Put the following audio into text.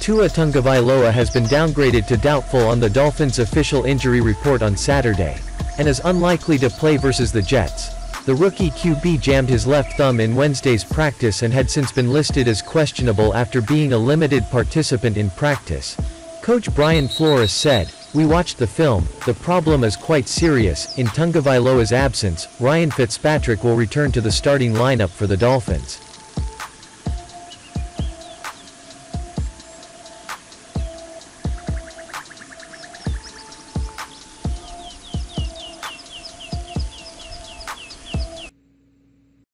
Tua Tagovailoa has been downgraded to doubtful on the Dolphins' official injury report on Saturday, and is unlikely to play versus the Jets. The rookie QB jammed his left thumb in Wednesday's practice and had since been listed as questionable after being a limited participant in practice. Coach Brian Flores said, "We watched the film, the problem is quite serious. In Tagovailoa's absence, Ryan Fitzpatrick will return to the starting lineup for the Dolphins."